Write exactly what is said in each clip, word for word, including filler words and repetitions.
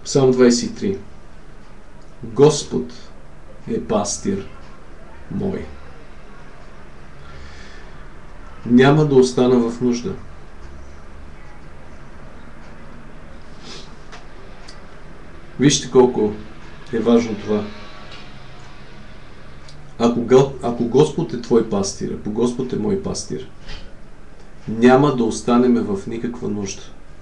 Псалм двадесет и три. Господ е пастир мой. Няма да остана в нужда. Вижте колко е важно това. Ако, ако Господ е твой пастир, ако Господ е мой пастир, няма да останеме в никаква нужда.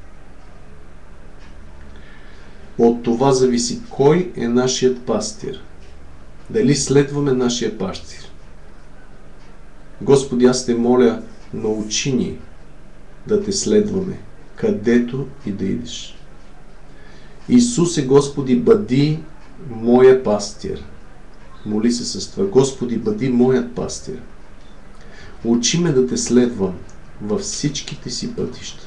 От това зависи кой е нашият пастир. Дали следваме нашия пастир. Господи, аз те моля, научи ни да те следваме, където и да идеш. Исусе, Господи, бъди моя пастир. Моли се с това. Господи, бъди моят пастир. Учи ме да те следвам във всичките си пътища.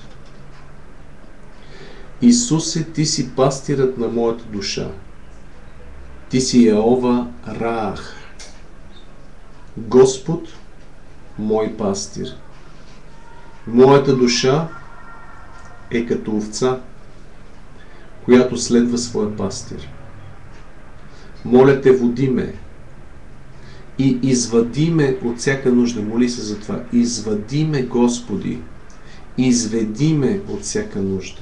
Исусе, ти си пастирът на моята душа. Ти си Йеова Раах. Господ, мой пастир. Моята душа е като овца, която следва своя пастир. Моля те, води ме и извади ме от всяка нужда. Моли се за това. Извади ме, Господи. Изведи ме от всяка нужда.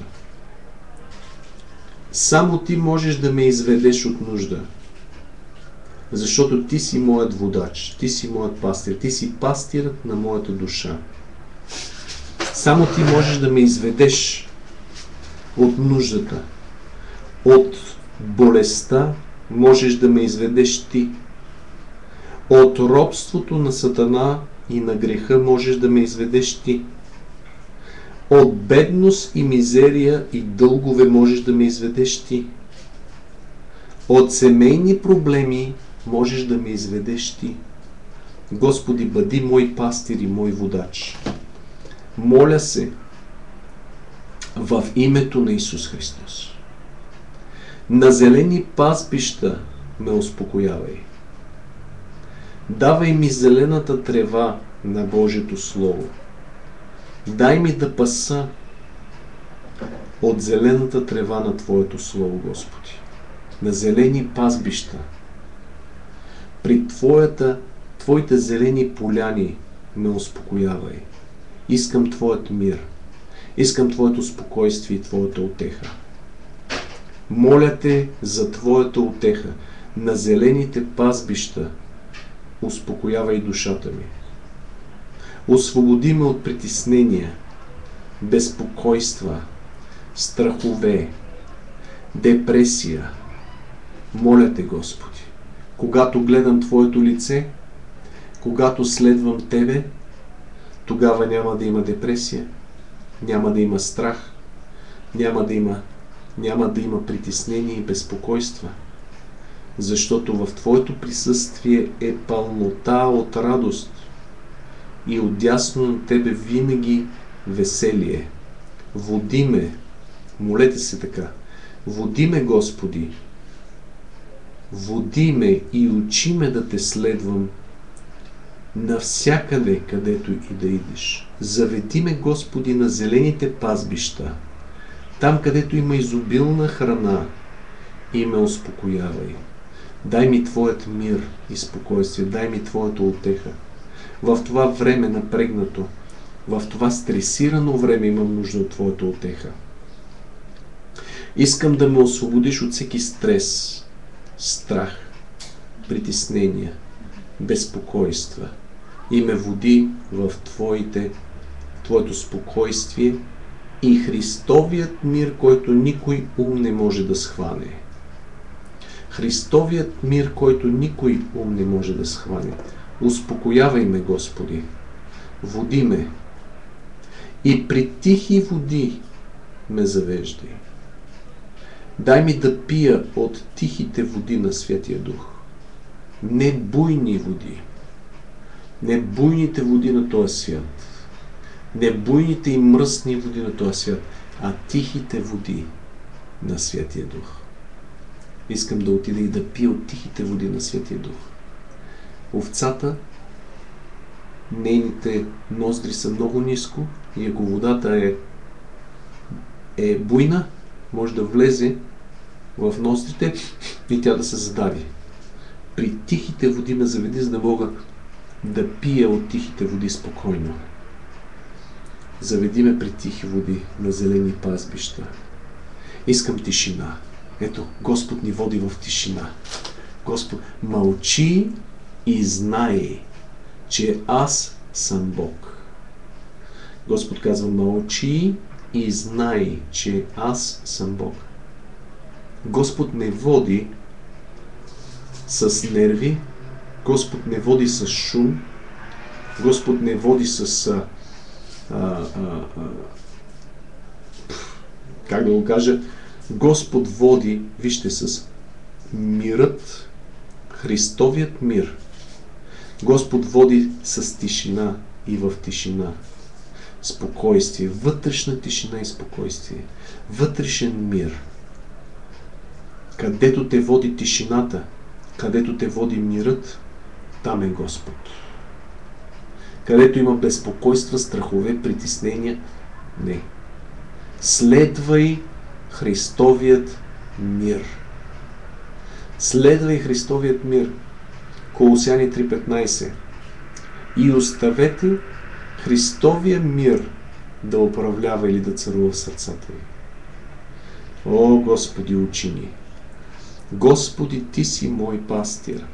Само ти можеш да ме изведеш от нужда. Защото ти си моят водач. Ти си моят пастир. Ти си пастирът на моята душа. Само ти можеш да ме изведеш от нуждата. От болестта можеш да ме изведеш ти. От робството на Сатана и на греха можеш да ме изведеш ти. От бедност и мизерия и дългове можеш да ме изведеш ти. От семейни проблеми можеш да ме изведеш ти. Господи, бъди мой пастир и мой водач. Моля се в името на Исус Христос. На зелени пазбища ме успокоявай. Давай ми зелената трева на Божието Слово. Дай ми да паса от зелената трева на Твоето Слово, Господи. На зелени пазбища. При Твоята, Твоите зелени поляни ме успокоявай. Искам Твоят мир. Искам Твоето спокойствие и Твоята утеха. Моля те за Твоята утеха. На зелените пазбища успокоявай душата ми. Освободи ме от притеснения, безпокойства, страхове, депресия. Моля те, Господи, когато гледам Твоето лице, когато следвам Тебе, тогава няма да има депресия, няма да има страх, няма да има, няма да има притеснение и безпокойства. Защото в Твоето присъствие е пълнота от радост и отдясно на Тебе винаги веселие. Води ме, молете се така, води ме, Господи, води ме и учи ме да Те следвам навсякъде, където и да идеш. Заведи ме, Господи, на зелените пазбища, там, където има изобилна храна, и ме успокоявай. Дай ми Твоят мир и спокойствие, дай ми Твоята утеха. В това време напрегнато, в това стресирано време имам нужда от Твоята утеха. Искам да ме освободиш от всеки стрес, страх, притеснения, безпокойства и ме води в Твоите, Твоето спокойствие и Христовият мир, който никой ум не може да схване. Христовият мир, който никой ум не може да схване. Успокоявай ме, Господи. Води ме. И при тихи води ме завеждай. Дай ми да пия от тихите води на Святия Дух. Не буйни води. Не буйните води на този свят. Не буйните и мръсни води на този свят, а тихите води на Святия Дух. Искам да отида и да пия от тихите води на Святия Дух. Овцата, нейните ноздри са много ниско и ако водата е, е буйна, може да влезе в нострите и тя да се задави. При тихите води ме заведи, за да мога да пия от тихите води спокойно. Заведи ме при тихи води на зелени пазбища. Искам тишина. Ето, Господ ни води в тишина. Господ, мълчи и знай, че аз съм Бог. Господ казва, мълчи и знай, че аз съм Бог. Господ не води с нерви, Господ не води с шум, Господ не води с а, а, а, а, как да го кажа, Господ води, вижте, с мирът, Христовият мир. Господ води с тишина и в тишина. Спокойствие, вътрешна тишина и спокойствие. Вътрешен мир. Където те води тишината, където те води мирът, там е Господ. Където има безпокойства, страхове, притеснения, не. Следвай Христовият мир. Следвай Христовият мир. Колосяни три петнайсет. И оставете Христовия мир да управлява или да царува в сърцата ви. О, Господи, учини! Господи, Ти си мой пастир.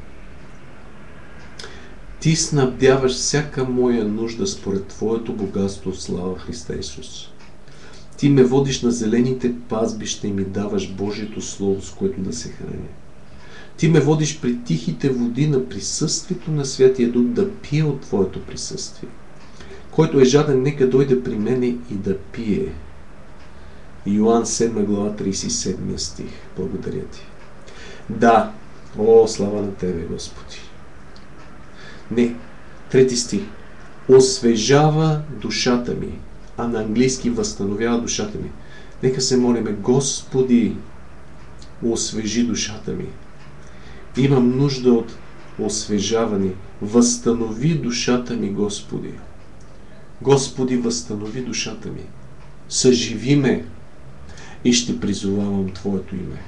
Ти снабдяваш всяка моя нужда според Твоето богатство в слава Христа Исус. Ти ме водиш на зелените пазбища и ми даваш Божието Слово, с което да се храня. Ти ме водиш при тихите води на присъствието на Святия Дух да пие от Твоето присъствие. Който е жаден, нека дойде при мене и да пие. Йоан седма глава трийсет и седми стих. Благодаря Ти. Да, о, слава на Тебе, Господи. Не, трети стих. Освежава душата ми, а на английски възстановява душата ми. Нека се молиме, Господи, освежи душата ми. Имам нужда от освежаване. Възстанови душата ми, Господи. Господи, възстанови душата ми. Съживи ме и ще призовавам Твоето име.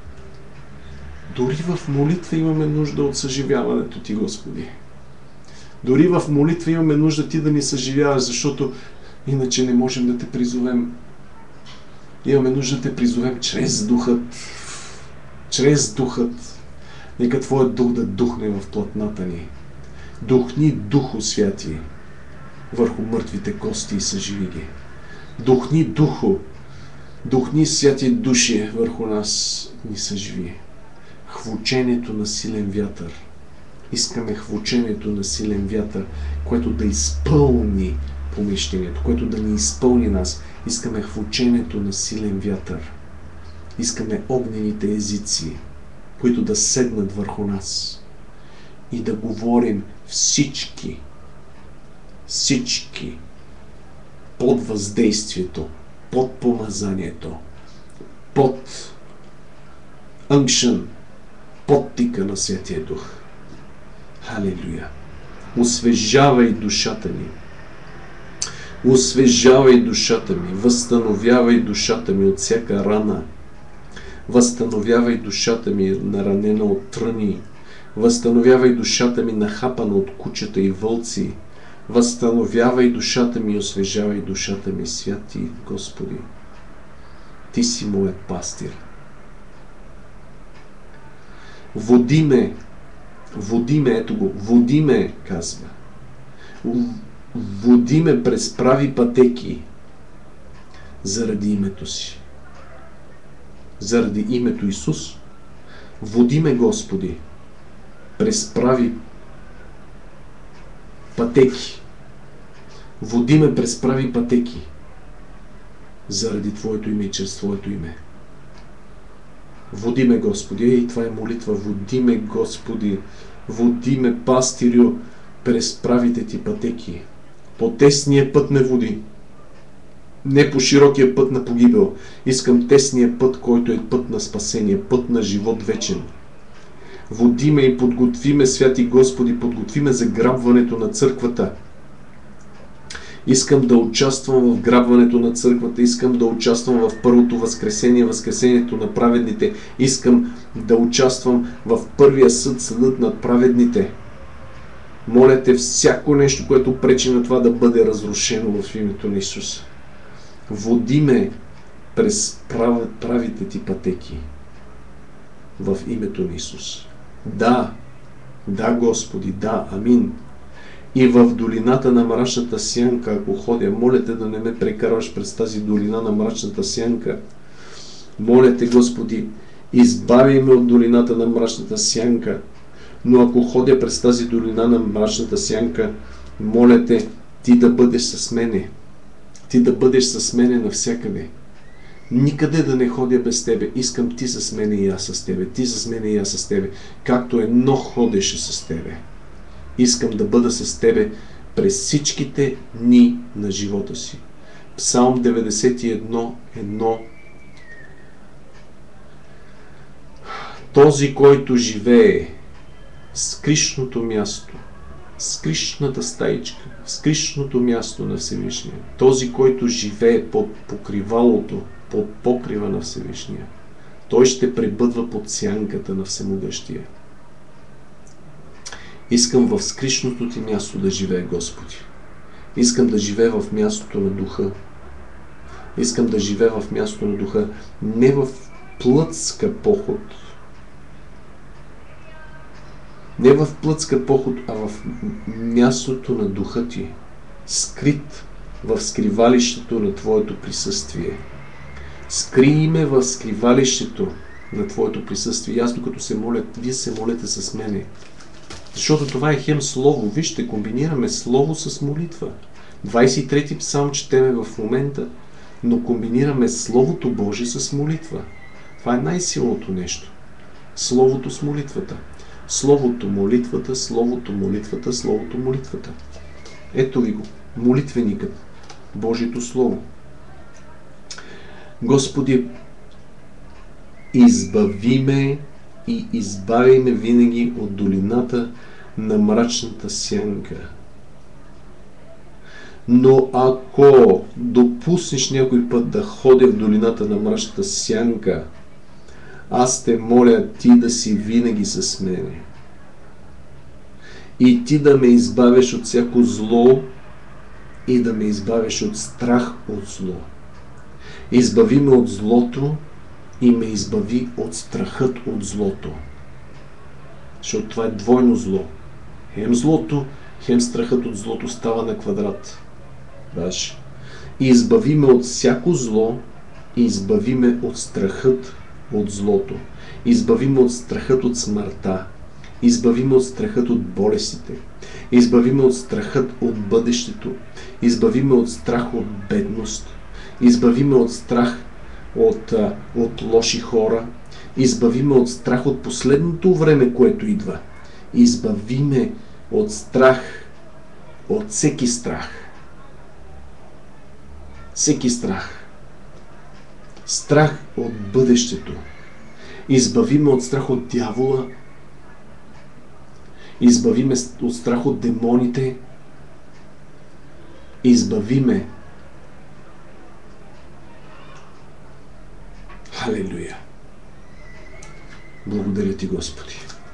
Дори в молитва имаме нужда от съживяването Ти, Господи. Дори в молитва имаме нужда Ти да ни съживяваш, защото иначе не можем да Те призовем. Имаме нужда да Те призовем чрез Духът. Чрез Духът. Нека Твоят Дух да духне в плътната ни. Духни, Духу Святи, върху мъртвите кости и съживи ги. Духни, Духу, духни, Святи Души върху нас ни съживи. Хвучението на силен вятър. Искаме хвучението на силен вятър, което да изпълни помещението, което да ни изпълни нас. Искаме хвучението на силен вятър. Искаме огнените езици, които да седнат върху нас и да говорим всички, всички под въздействието, под помазанието, под unction, под тика на Святия Дух. Халелуя! Освежавай душата ни. Освежавай душата ми. Възстановявай душата ми от всяка рана. Възстановявай душата ми наранена от тръни. Възстановявай душата ми нахапана от кучета и вълци. Възстановявай душата ми и освежавай душата ми, Святи Господи. Ти си моят пастир. Води ме, води ме, ето го, води ме, казва. Води ме през прави пътеки заради името си. Заради името Исус. Води ме, Господи, през прави пътеки. Води ме през прави пътеки заради Твоето име и чрез Твоето име. Води ме, Господи, и това е молитва. Води ме, Господи, води ме, пастирю, през правите Ти пътеки. По тесния път ме води. Не по широкия път на погибел. Искам тесния път, който е път на спасение, път на живот вечен. Води ме и подготви ме, Святи Господи, подготви ме за грабването на църквата. Искам да участвам в грабването на църквата, искам да участвам в първото възкресение, възкресението на праведните, искам да участвам в първия съд, съдът над праведните. Моля те, всяко нещо, което пречи на това да бъде разрушено в името на Исус. Води ме през прав... правите ти пътеки в името на Исус. Да, да, Господи, да, амин. И в долината на мрачната сянка, ако ходя, моля те да не ме прекарваш през тази долина на мрачната сянка. Моля те, Господи, избави ме от долината на мрачната сянка. Но ако ходя през тази долина на мрачната сянка, моля те, ти да бъдеш с мене. Ти да бъдеш с мене навсякъде. Никъде да не ходя без тебе. Искам ти с мене и аз с тебе. Ти с мене и аз с тебе. Както едно ходеше с тебе. Искам да бъда с тебе през всичките дни на живота си. Псалм деветдесет и едно едно. Този, който живее в скришното място, в скришната стаичка, в скришното място на Всевишния, този, който живее под покривалото, под покрива на Всевишния, той ще пребъдва под сянката на Всемогъщия. Искам в скришното ти място да живее, Господи. Искам да живее в мястото на духа. Искам да живее в мястото на духа, не в плътска поход. Не в плътска поход, а в мястото на духа ти, скрит в скривалището на Твоето присъствие. Скрий ме в скривалището на Твоето присъствие. И аз докато се моля, вие се молете с мене. Защото това е хем слово. Вижте, комбинираме слово с молитва. двадесет и трети псалм четеме в момента, но комбинираме Словото Божие с молитва. Това е най-силното нещо. Словото с молитвата. Словото, молитвата, Словото, молитвата, Словото, молитвата. Ето ви го. Молитвеникът. Божието Слово. Господи, избави ме и избави ме винаги от долината на мрачната сянка. Но ако допуснеш някой път да ходя в долината на мрачната сянка, аз те моля ти да си винаги с мене. И ти да ме избавиш от всяко зло и да ме избавиш от страх от зло. Избави ме от злото и ме избави от страхът от злото. Защото това е двойно зло. Хем злото, хем страхът от злото става на квадрат. Даш. И избави ме от всяко зло и избави ме от страхът от злото. Избави ме от страхът от смъртта. Избави ме от страхът от болестите. Избави ме от страхът от бъдещето. Избави ме от страх от бедност. Избави ме от страх от, от лоши хора. Избави ме от страх от последното време, което идва. Избави ме от страх, от всеки страх. Всеки страх. Страх от бъдещето. Избави ме от страх от дявола. Избави ме от страх от демоните. Избави ме. Халелуя! Благодаря ти, Господи.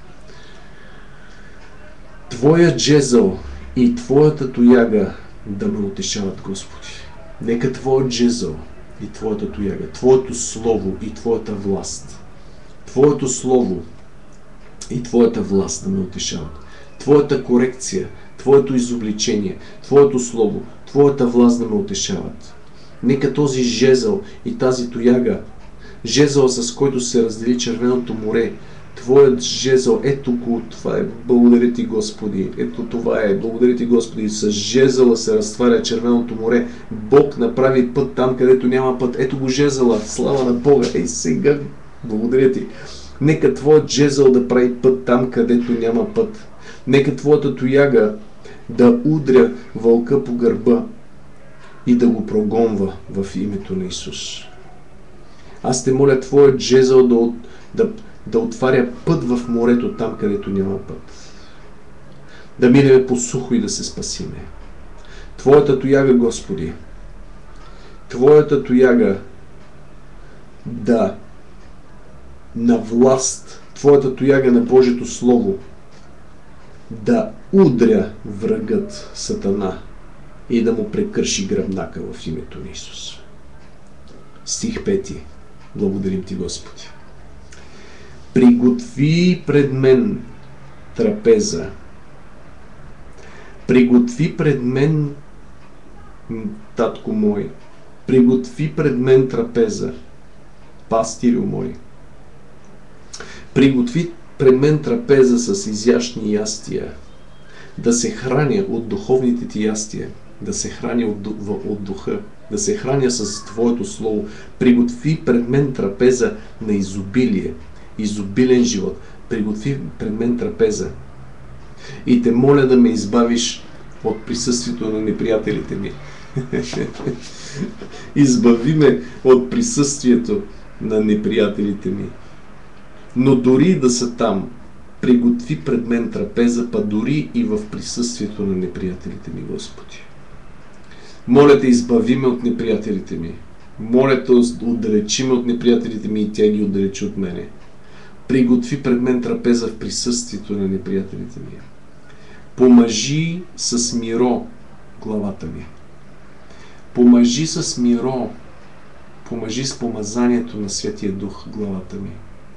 Твоя джезъл и Твоята тояга да ме утешават, Господи. Нека Твоят джезъл и Твоята тояга, Твоето слово и Твоята власт, Твоето слово и Твоята власт да ме утешават. Твоята корекция, Твоето изобличение, Твоето слово, Твоята власт да ме утешават. Нека този жезъл и тази тояга, жезъл, с който се раздели Червеното море, Твоят жезъл, ето го, това е, благодаря ти, Господи, ето това е, благодаря ти, Господи, с жезъла се разтваря Червеното море, Бог направи път там, където няма път, ето го жезъла, слава на Бога, ей сега, благодаря ти. Нека Твоят жезъл да прави път там, където няма път. Нека Твоята тояга да удря вълка по гърба и да го прогонва в името на Исус. Аз те моля Твоят жезъл да, да, да отваря път в морето там, където няма път. Да минеме по сухо и да се спасиме. Твоята тояга, Господи, Твоята тояга да на власт, Твоята тояга на Божието Слово да удря врагът Сатана и да му прекърши гръбнака в името на Исус. Стих пети. Благодарим Ти, Господи. Приготви пред мен трапеза. Приготви пред мен, татко мой, приготви пред мен трапеза, пастирю мой. Приготви пред мен трапеза с изящни ястия, да се храня от духовните Ти ястия, да се храня от, от духа, да се храня с Твоето Слово. Приготви пред мен трапеза на изобилие, изобилен живот. Приготви пред мен трапеза. И Те моля да ме избавиш от присъствието на неприятелите ми. Избави ме от присъствието на неприятелите ми. Но дори да са там, приготви пред мен трапеза, па дори и в присъствието на неприятелите ми, Господи. Моля Те, избави ме от неприятелите ми. Моля Те, отдалечи ме от неприятелите ми и Тя ги отдалечи от мене. Приготви пред мен трапеза в присъствието на неприятелите ми. Помажи с миро главата ми. Помажи с миро, помажи с помазанието на Святия Дух главата ми.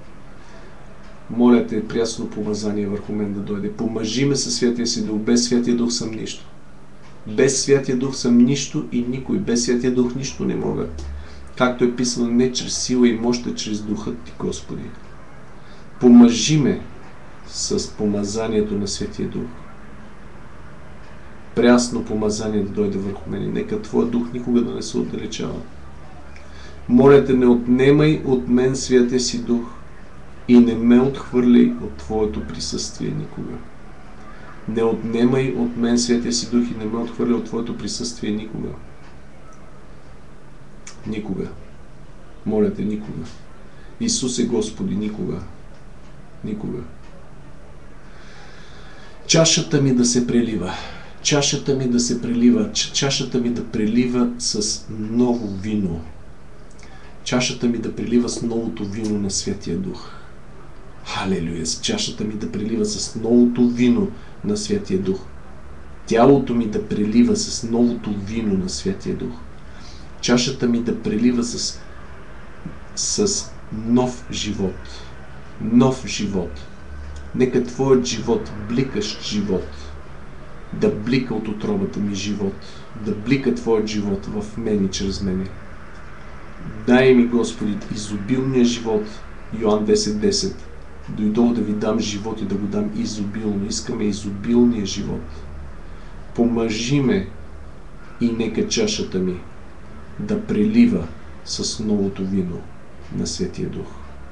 Моля Те, прясно помазание върху мен да дойде. Помажи ме със Святия Си Дух. Без Святия Дух съм нищо. Без Святия Дух съм нищо и никой. Без Святия Дух нищо не мога. Както е писано, не чрез сила и мощ, а чрез Духът Ти, Господи. Помажи ме с помазанието на Святия Дух. Прясно помазание да дойде върху мен. Нека Твоя Дух никога да не се отдалечава. Моля Те, не отнемай от мен Святия Си Дух и не ме отхвърляй от Твоето присъствие никога. Не отнемай от мен Святия Си Дух и не ме отхвърляй от Твоето присъствие никога. Никога. Моля Те, никога. Исусе Господи, никога. Никога. Чашата ми да се прелива. Чашата ми да се прелива. Чашата ми да прелива с ново вино. Чашата ми да прелива с новото вино на Святия Дух. Халелуя! Чашата ми да прелива с новото вино на Святия Дух. Тялото ми да прелива с новото вино на Святия Дух. Чашата ми да прелива с, с нов живот. Нов живот. Нека Твоят живот, бликащ живот, да блика от отробата ми живот. Да блика Твоят живот в мен и чрез мене. Дай ми, Господи, изобилния живот. Йоан десет десет. Дойдох да Ви дам живот и да го дам изобилно. Искаме изобилния живот. Помажи ме и нека чашата ми да прелива с новото вино на Святия Дух.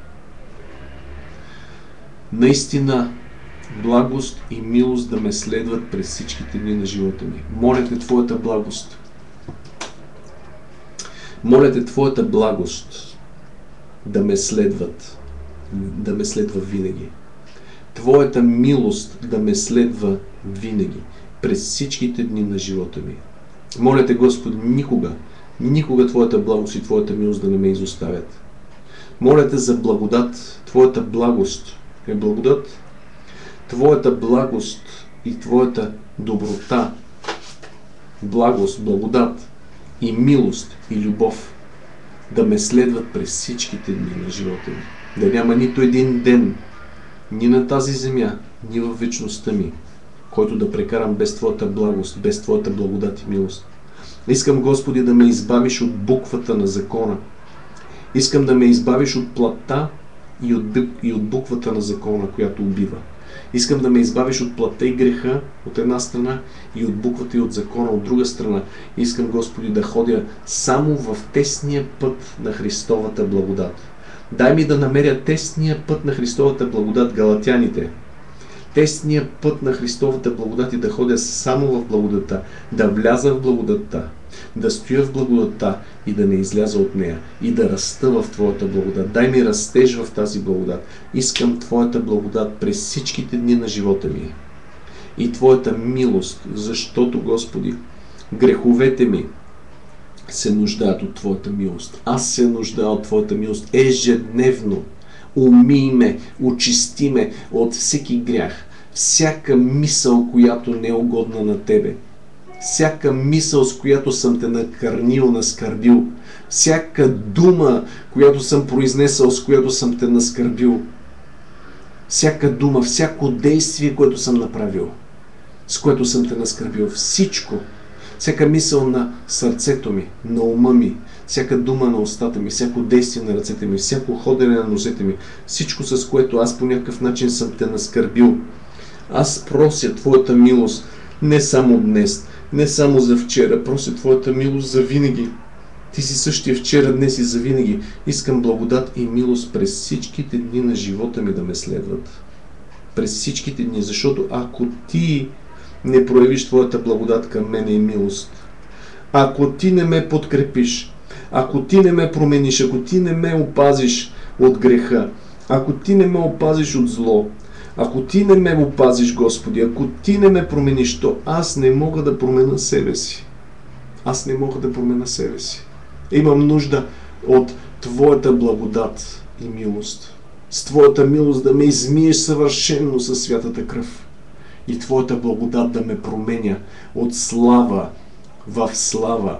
Наистина, благост и милост да ме следват през всичките дни на живота ми. Моля Те, Твоята благост. Моля Те, Твоята благост да ме следват, да ме следва винаги. Твоята милост да ме следва винаги, през всичките дни на живота ми. Моля Те, Господи, никога, никога Твоята благост и Твоята милост да не ме изоставят. Моля Те за благодат. Твоята благост е благодат. Твоята благост и Твоята доброта, благост, благодат и милост и любов да ме следват през всичките дни на живота ми. Да няма нито един ден, ни на тази земя, ни във вечността ми, който да прекарам без Твоята благост, без Твоята благодат и милост. Искам, Господи, да ме избавиш от буквата на закона. Искам да ме избавиш от плътта и от, и от буквата на закона, която убива. Искам да ме избавиш от плътта и греха от една страна и от буквата и от закона от друга страна. Искам, Господи, да ходя само в тесния път на Христовата благодат. Дай ми да намеря тесния път на Христовата благодат, галатяните. Тесния път на Христовата благодат и да ходя само в благодата, да вляза в благодата, да стоя в благодата и да не изляза от нея и да раста в Твоята благодат. Дай ми растеж в тази благодат. Искам Твоята благодат през всичките дни на живота ми и Твоята милост, защото, Господи, Греховете ми се нуждаят от Твоята милост. Аз се нуждая от Твоята милост ежедневно. Умий ме, очисти ме от всеки грях, всяка мисъл, която не е угодна на Тебе, всяка мисъл, с която съм Те накърнил, наскърбил, всяка дума, която съм произнесъл, с която съм Те наскърбил, всяка дума, всяко действие, което съм направил, с което съм Те наскърбил, всичко, всяка мисъл на сърцето ми, на ума ми, всяка дума на устата ми, всяко действие на ръцете ми, всяко ходене на нозете ми, всичко, с което аз по някакъв начин съм Те наскърбил. Аз прося Твоята милост не само днес, не само за вчера, прося Твоята милост за винаги. Ти си същия вчера, днес и за винаги. Искам благодат и милост през всичките дни на живота ми да ме следват. През всичките дни, защото ако Ти не проявиш Твоята благодат към мене и милост, ако Ти не ме подкрепиш, ако Ти не ме промениш, ако Ти не ме опазиш от греха, ако Ти не ме опазиш от зло, ако Ти не ме опазиш, Господи, ако Ти не ме промениш, то аз не мога да променя себе си. Аз не мога да променя себе си. Имам нужда от Твоята благодат и милост. С Твоята милост да ме измиеш съвършено със святата кръв. И Твоята благодат да ме променя от слава в слава,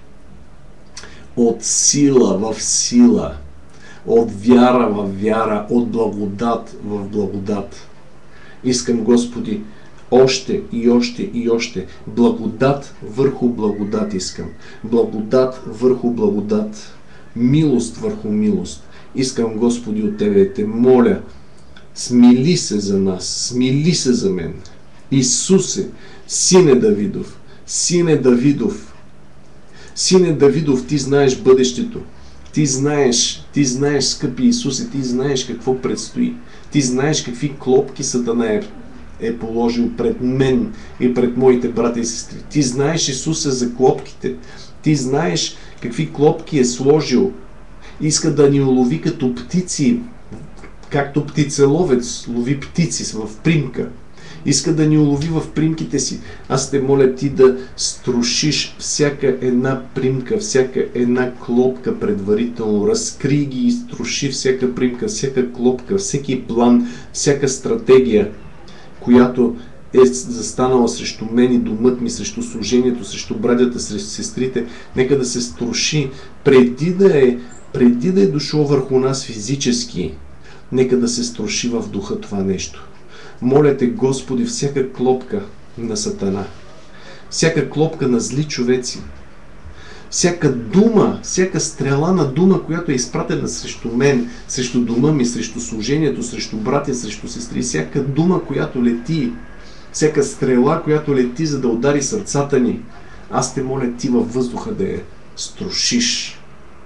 от сила в сила, от вяра в вяра, от благодат в благодат. Искам, Господи, още и още и още благодат върху благодат искам. Благодат върху благодат. Милост върху милост. Искам, Господи, от Тебе, Те моля, смили се за нас, смили се за мен. Исусе, Сине Давидов, Сине Давидов, Сине Давидов, Ти знаеш бъдещето. Ти знаеш, ти знаеш, скъпи Исусе, Ти знаеш какво предстои. Ти знаеш какви клопки Сатана е, е положил пред мен и пред моите брата и сестри. Ти знаеш, Исусе, за клопките. Ти знаеш какви клопки е сложил. Иска да ни улови като птици, както птицеловец лови птици в примка. Иска да ни улови в примките си. Аз те моля Ти да струшиш всяка една примка, всяка една клопка предварително. Разкри ги и струши всяка примка, всяка клопка, всеки план, всяка стратегия, която е застанала срещу мен и домът ми, срещу служението, срещу братята, срещу сестрите. Нека да се струши преди да е, преди да е дошло върху нас физически. Нека да се струши в духа това нещо. Моля Те, Господи, всяка клопка на Сатана, всяка клопка на зли човеци, всяка дума, всяка стрела на дума, която е изпратена срещу мен, срещу дома ми, срещу служението, срещу братя, срещу сестри, всяка дума, която лети, всяка стрела, която лети, за да удари сърцата ни, аз Те моля Ти във въздуха да я струшиш.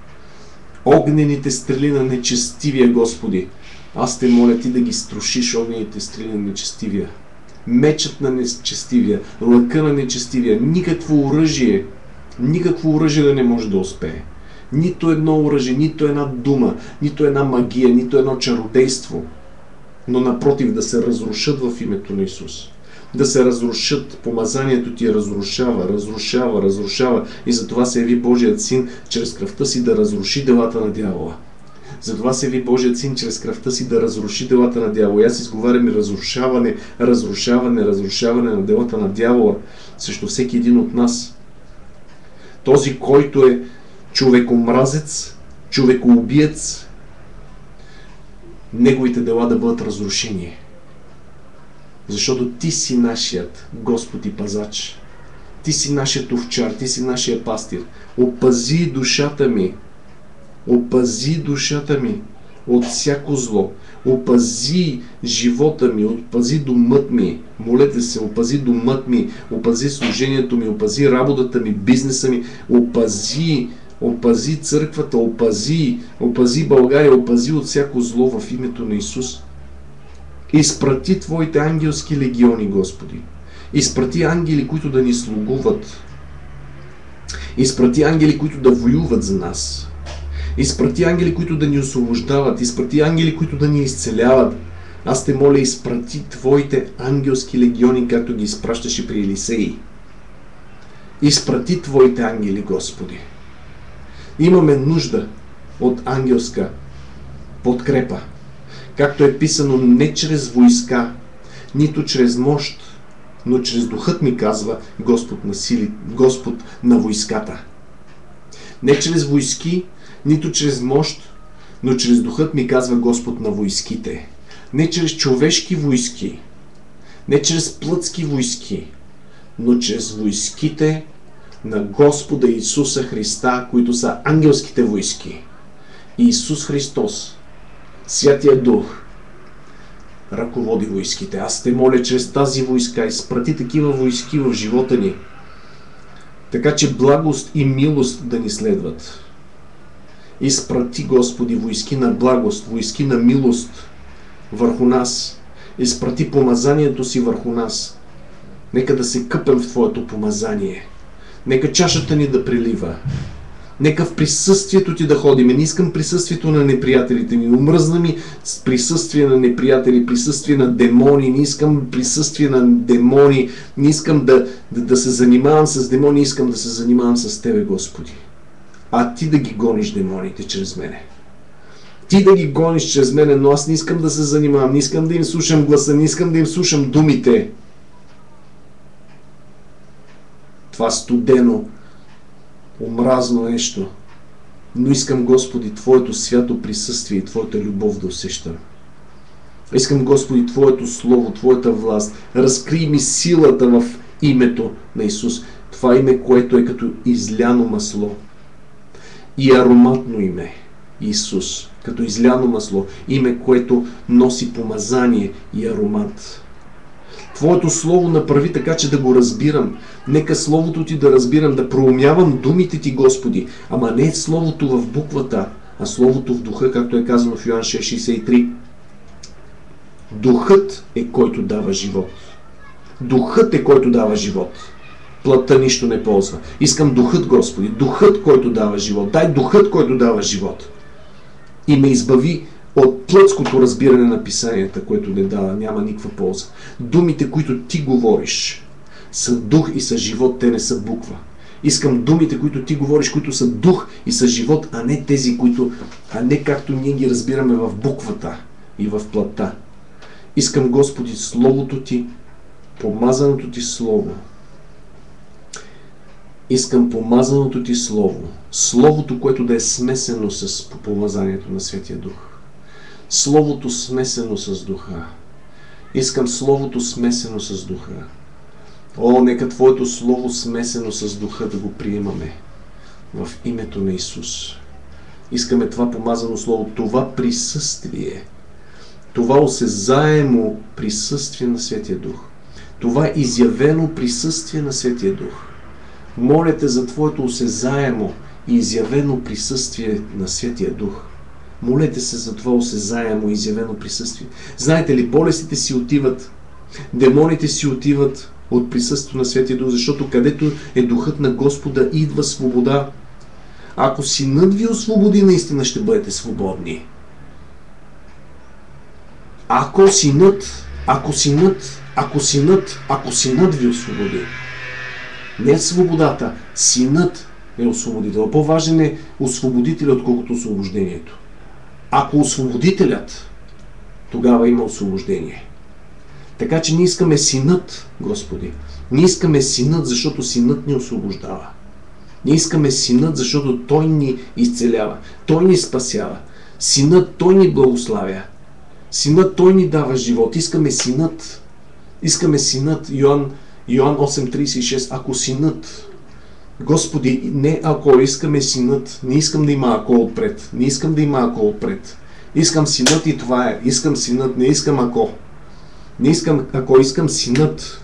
Огнените стрели на нечестивия, Господи, аз Те моля Ти да ги струшиш, огнените стрели на нечестивия. Мечът на нечестивия, лъка на нечестивия, никакво оръжие, никакво оръжие да не може да успее. Нито едно оръжие, нито една дума, нито една магия, нито едно чародейство. Но напротив, да се разрушат в името на Исус. Да се разрушат, помазанието Ти разрушава, разрушава, разрушава. И затова се яви Божият Син чрез кръвта си да разруши делата на дявола. Затова се яви Божият Син чрез кръвта си да разруши делата на дявола. И аз изговарям и разрушаване, разрушаване, разрушаване на делата на дявола срещу всеки един от нас. Този, който е човекомразец, човекоубиец, неговите дела да бъдат разрушени. Защото Ти си нашият Господ и пазач. Ти си нашият овчар, Ти си нашия пастир. Опази душата ми. Опази душата ми от всяко зло. Опази живота ми, опази домът ми. Молете се, опази домът ми, опази служението ми, опази работата ми, бизнеса ми, опази, опази църквата, опази, опази България, опази от всяко зло в името на Исус. Изпрати Твоите ангелски легиони, Господи. Изпрати ангели, които да ни слугуват. Изпрати ангели, които да воюват за нас. Изпрати ангели, които да ни освобождават. Изпрати ангели, които да ни изцеляват. Аз Те моля, изпрати Твоите ангелски легиони, както ги изпращаше при Елисей. изпрати Твоите ангели, Господи. Имаме нужда от ангелска подкрепа. Както е писано, не чрез войска, нито чрез мощ, но чрез духът ми, казва Господ на сили, Господ на войската. Не чрез войски, нито чрез мощ, но чрез духът ми, казва Господ на войските. Не чрез човешки войски, не чрез плътски войски, но чрез войските на Господа Исуса Христа, които са ангелските войски. Исус Христос, Святия Дух, ръководи войските. Аз те моля чрез тази войска, изпрати такива войски в живота ни, така че благост и милост да ни следват. Изпрати, Господи, войски на благост, войски на милост върху нас. Изпрати помазанието си върху нас. Нека да се къпем в Твоето помазание. Нека чашата ни да прилива. Нека в присъствието Ти да ходим. Не искам присъствието на неприятелите ми. Омръзна ми с присъствие на неприятели, присъствие на демони. Не искам присъствие на демони. Не искам да, да, да се занимавам с демони. Искам да се занимавам с Тебе, Господи. А Ти да ги гониш демоните чрез мене. Ти да ги гониш чрез мене, но аз не искам да се занимавам. Не искам да им слушам гласа. Не искам да им слушам думите. Това студено, омразно нещо. Но искам, Господи, Твоето свято присъствие и Твоята любов да усещам. Искам, Господи, Твоето слово, Твоята власт. Разкрий ми силата в името на Исус. Това име, което е като изляно масло. И ароматно име. Исус. Като изляно масло. Име, което носи помазание и аромат. Твоето слово направи така, че да го разбирам. Нека Словото Ти да разбирам, да проумявам думите Ти, Господи. Ама не Словото в буквата, а Словото в духа, както е казано в Йоан шест шейсет и три. Духът е, който дава живот. Духът е, който дава живот. Плътта нищо не ползва. Искам Духът, Господи. Духът, който дава живот. Дай Духът, който дава живот. И ме избави от плътското разбиране на писанията, което не дава, няма никаква полза. Думите, които Ти говориш, са дух и са живот, те не са буква. Искам думите, които Ти говориш, които са дух и са живот, а не тези, които, а не както ние ги разбираме в буквата и в плътта. Искам, Господи, Словото Ти, помазаното Ти Слово. Искам помазаното Ти Слово. Словото, което да е смесено с помазанието на Святия Дух. Словото смесено с Духа. Искам Словото смесено с Духа. О, нека Твоето Слово смесено с Духа да го приемаме в името на Исус. Искаме това помазано Слово, това присъствие, това осезаемо присъствие на Святия Дух, това изявено присъствие на Святия Дух. Моля Те за Твоето осезаемо и изявено присъствие на Святия Дух. Молете се за това осезаемо и изявено присъствие. Знаете ли, болестите си отиват, демоните си отиват от присъствието на Святия Дух, защото където е Духът на Господа, идва свобода. Ако Синът ви освободи, наистина ще бъдете свободни. Ако Синът, ако Синът, ако Синът, ако Синът ви освободи. Не свободата, Синът е освободител. По-важен е освободителят, отколкото освобождението. Ако освободителят, тогава има освобождение. Така че ние искаме Синът, Господи. Ние искаме Синът, защото Синът ни освобождава. Ние искаме Синът, защото Той ни изцелява. Той ни спасява. Синът, Той ни благославя. Синът, Той ни дава живот. Искаме Синът. Искаме Синът. Йоан, Йоан осем трийсет и шест. Ако Синът, Господи, не ако, искаме Синът. Не искам да има ако отпред. Не искам да има ако отпред. Искам Синът и това е. Искам Синът, не искам ако. Не искам ако, искам Синът.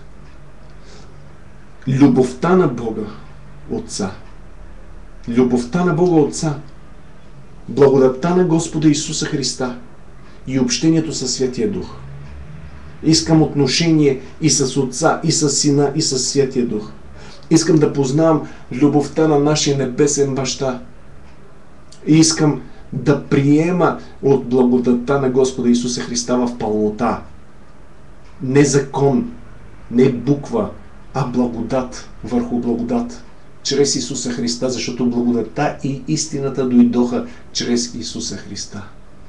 Любовта на Бога Отца. Любовта на Бога Отца. Благодатта на Господа Исуса Христа и общението със Святия Дух. Искам отношение и с Отца, и с Сина, и с Святия Дух. Искам да познавам любовта на нашия небесен Баща. И искам да приема от благодатта на Господа Исуса Христа в пълнота. Не закон, не буква, а благодат върху благодат. чрез Исуса Христа, защото благодатта и истината дойдоха чрез Исуса Христа.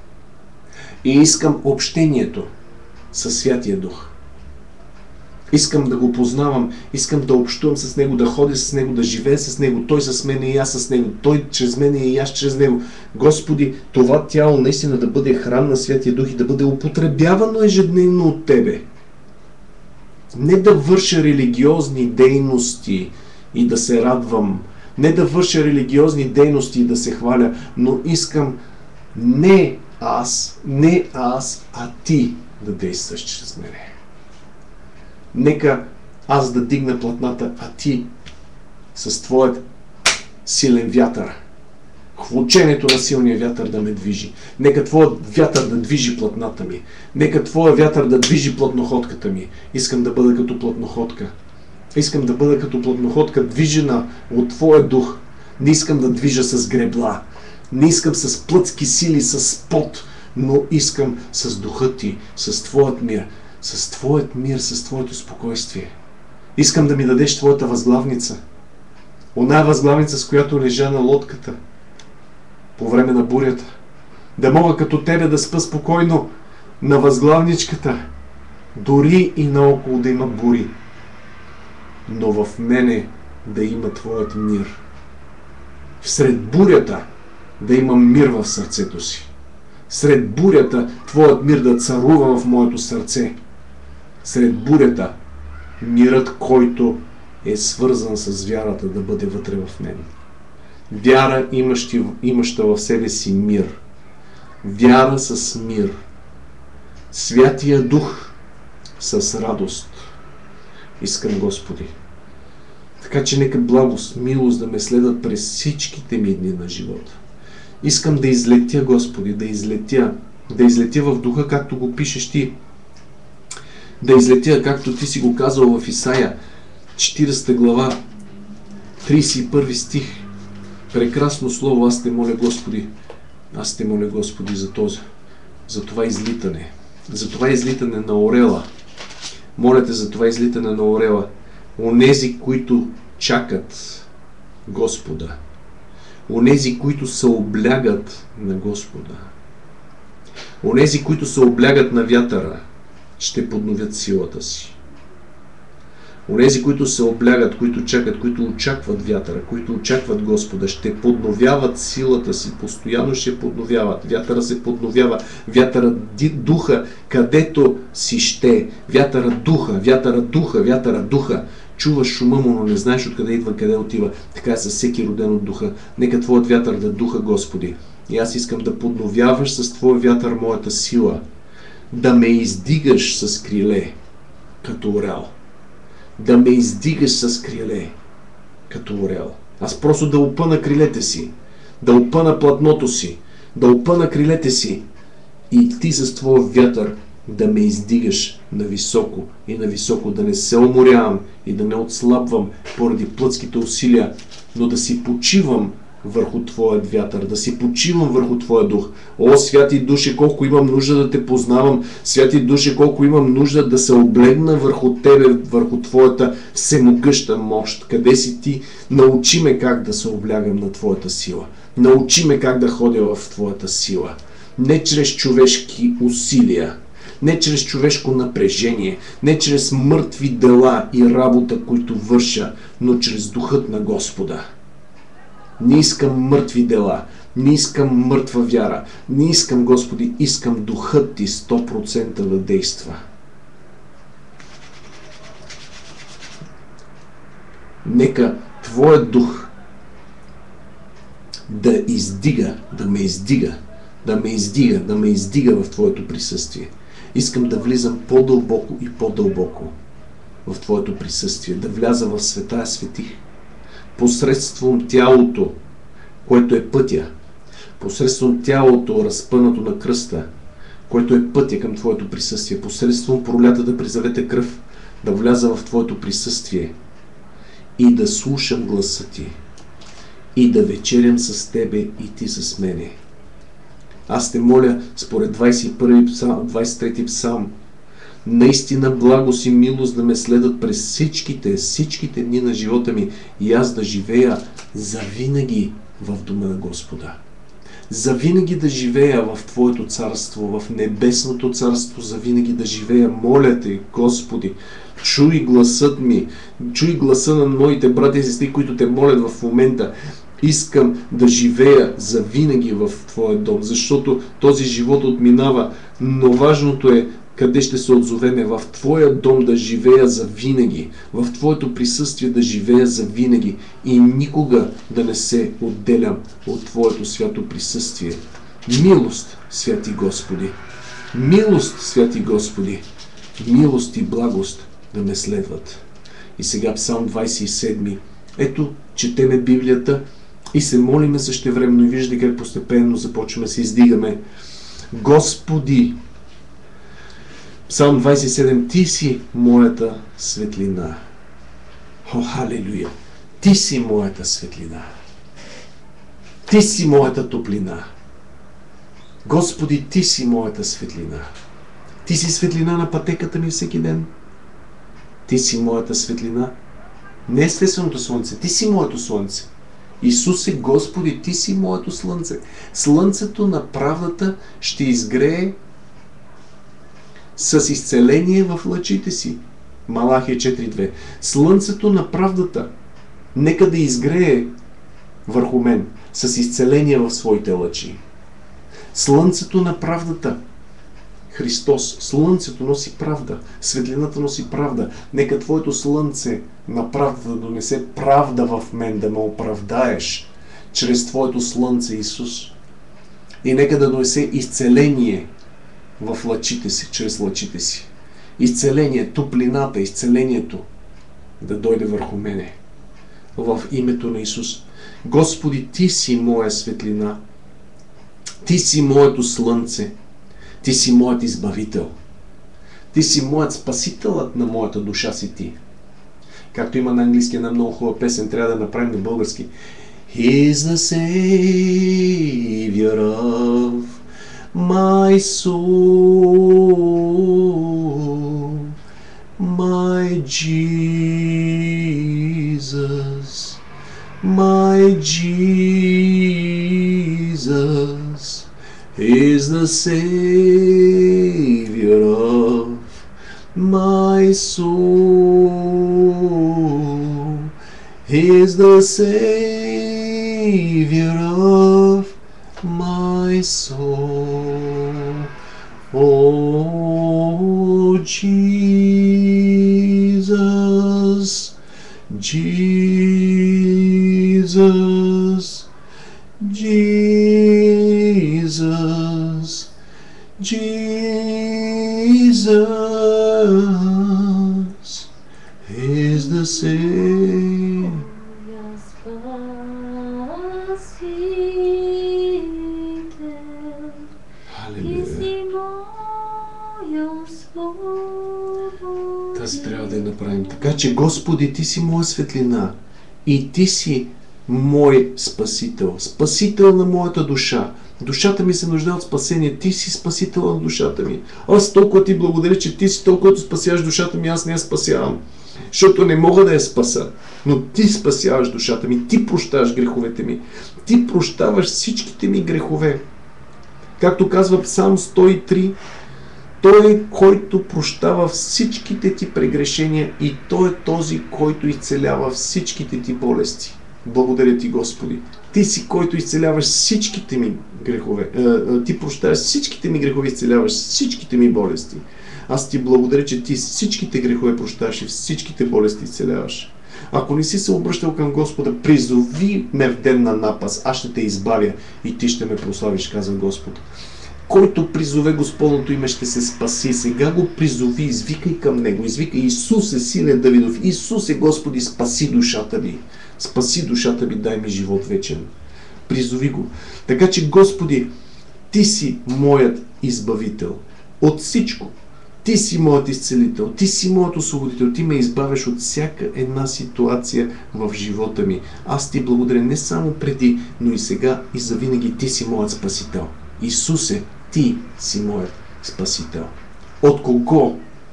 И искам общението със Святия Дух. Искам да го познавам, искам да общувам с Него, да ходя с Него, да живея с Него, Той с мен и аз с Него, Той чрез мен и аз чрез Него. Господи, това тяло наистина да бъде храм на Святия Дух и да бъде употребявано ежедневно от Тебе. Не да върша религиозни дейности и да се радвам, не да върша религиозни дейности и да се хваля, но искам не аз, не аз, а Ти да действаш чрез мене. Нека аз да дигна платната, а Ти с Твоят силен вятър, хвученето на силния вятър да ме движи. Нека Твоят вятър да движи платната ми. Нека Твоя вятър да движи платноходката ми. Искам да бъда като платноходка. Искам да бъда като платноходка, движена от Твоя дух. Не искам да движа с гребла. Не искам с плътски сили, с пот, но искам с духа Ти, с Твоят мир. С Твоят мир, с Твоето спокойствие. Искам да ми дадеш Твоята възглавница. Оная възглавница, с която лежа на лодката по време на бурята. Да мога като Тебе да спа спокойно на възглавничката. Дори и наоколо да има бури. Но в мене да има Твоят мир. Всред бурята да имам мир в сърцето си. Сред бурята Твоят мир да царува в моето сърце. Сред бурята мирът, който е свързан с вярата, да бъде вътре в мен. Вяра, имащи, имаща в себе си мир. Вяра с мир. Святия Дух с радост. Искам, Господи. Така че нека благост, милост да ме следват през всичките ми дни на живота. Искам да излетя, Господи, да излетя. Да излетя в духа, както го пишеш Ти. Да излетя, както Ти си го казал в Исаия, четиридесета глава, тридесет и първи стих. Прекрасно слово, аз те моля, Господи. Аз те моля, Господи, за този, за това излитане. За това излитане на орела. Моля те за това излитане на орела. Онези, които чакат Господа. Онези, които се облягат на Господа. Онези, които се облягат на вятъра, ще подновят силата си. Онези, които се облягат, които чакат, които очакват вятъра, които очакват Господа, ще подновяват силата си, постоянно ще подновяват. Вятъра се подновява, вятъра духа, където си ще. Вятъра духа, вятъра духа, вятъра духа. Чуваш шума му, но не знаеш откъде идва, къде отива. Така е със всеки роден от духа. Нека Твоят вятър да духа, Господи. И аз искам да подновяваш с Твоя вятър моята сила. Да ме издигаш с криле, като орел. Да ме издигаш с криле, като орел. Аз просто да опъна крилете си, да опъна платното си, да опъна крилете си и Ти с Твоя вятър да ме издигаш на високо и на високо, да не се уморявам и да не отслабвам поради плътските усилия, но да си почивам върху Твоят вятър, да си почивам върху Твоя дух. О, Святи Душе, колко имам нужда да Те познавам, Святи Душе, колко имам нужда да се облегна върху Тебе, върху Твоята всемогъща мощ. Къде си Ти? Научи ме как да се облягам на Твоята сила. Научи ме как да ходя в Твоята сила. Не чрез човешки усилия, не чрез човешко напрежение, не чрез мъртви дела и работа, които върша, но чрез духът на Господа. Не искам мъртви дела, не искам мъртва вяра, не искам, Господи, искам духът Ти сто процента да действа. Нека Твоят дух да издига, да ме издига, да ме издига, да ме издига в Твоето присъствие. Искам да влизам по-дълбоко и по-дълбоко в Твоето присъствие, да вляза в Светая Светих, посредством тялото, което е пътя, посредством тялото, разпънато на кръста, което е пътя към Твоето присъствие, посредством пролятата при завета кръв, да вляза в Твоето присъствие и да слушам гласа Ти, и да вечерям с Тебе и Ти с мене. Аз те моля, според двадесет и първи псалм, двадесет и трети псалм, наистина благост и милост да ме следват през всичките, всичките дни на живота ми и аз да живея завинаги в дома на Господа. Завинаги да живея в Твоето царство, в небесното царство, завинаги да живея. Моля Те, Господи, чуй гласът ми, чуй гласа на моите брати и сестри, които Те молят в момента. Искам да живея завинаги в Твоя дом, защото този живот отминава, но важното е къде ще се отзовеме. В Твоя дом да живея завинаги, в Твоето присъствие да живея завинаги и никога да не се отделям от Твоето свято присъствие. Милост, святи Господи! Милост, святи Господи! Милост и благост да ме следват. И сега Псалм двадесет и седми. Ето, четеме Библията и се молиме същевременно и виждате как постепенно започваме да се издигаме. Господи! Псалм двадесет и седем. Ти си моята светлина. О, халелуя! Ти си моята светлина. Ти си моята топлина. Господи, Ти си моята светлина. Ти си светлина на пътеката ми всеки ден. Ти си моята светлина. Не естественото слънце. Ти си моето слънце. Исусе, Господи, Ти си моето слънце. Слънцето на правдата ще изгрее с изцеление в лъчите си. Малахия четири две. Слънцето на правдата нека да изгрее върху мен с изцеление в своите лъчи. Слънцето на правдата, Христос, слънцето носи правда, светлината носи правда. Нека Твоето слънце на правдата да донесе правда в мен, да ме оправдаеш чрез Твоето слънце, Исус. И нека да донесе изцеление в лъчите си, чрез лъчите си. Изцеление, топлината, изцелението да дойде върху мене. В името на Исус. Господи, Ти си моя светлина. Ти си моето слънце. Ти си моят избавител. Ти си моят спасителът на моята душа си Ти. Както има на английски една много хубава песен, трябва да направим на български. He is the Savior of my soul, my Jesus, my Jesus is the Savior of my soul. He is the Savior of my soul. Oh, Jesus, Jesus, Jesus, Jesus is the same. Тази трябва да я направим. Така че, Господи, Ти си моя светлина и Ти си мой спасител. Спасител на моята душа. Душата ми се нуждае от спасение. Ти си спасител на душата ми. Аз толкова Ти благодаря, че Ти си толкова, който спасяваш душата ми, аз не я спасявам. Защото не мога да я спаса. Но Ти спасяваш душата ми. Ти прощаваш греховете ми. Ти прощаваш всичките ми грехове. Както казва Псалм сто и три, Той е, който прощава всичките ти прегрешения и Той е този, който изцелява всичките ти болести. Благодаря Ти, Господи. Ти си, който изцеляваш всичките ми грехове. Ти прощаваш всичките ми грехове, изцеляваш всичките ми болести. Аз Ти благодаря, че Ти всичките грехове прощаваш и всичките болести изцеляваш. Ако не си се обръщал към Господа, призови ме в ден на напас, аз ще те избавя и Ти ще ме прославиш, казва Господ. Който призове Господното име, ще се спаси. Сега го призови, извикай към Него. Извикай: Исусе, Сине Давидов, Исусе, Господи, спаси душата ми. Спаси душата ми, дай ми живот вечен. Призови го. Така че, Господи, Ти си моят избавител от всичко. Ти си моят изцелител, Ти си моят освободител, Ти ме избавяш от всяка една ситуация в живота ми. Аз Ти благодаря не само преди, но и сега и завинаги. Ти си моят спасител. Исусе, Ти си моят спасител. От кого